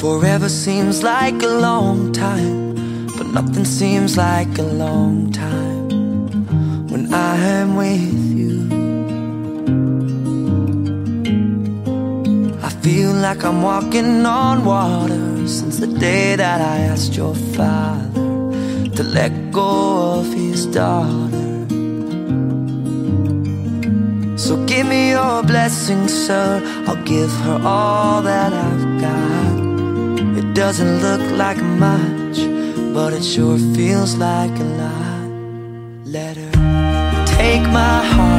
Forever seems like a long time, but nothing seems like a long time when I am with you. I feel like I'm walking on water since the day that I asked your father to let go of his daughter. So give me your blessing, sir, I'll give her all that I've got. It doesn't look like much, but it sure feels like a lot. Let her take my heart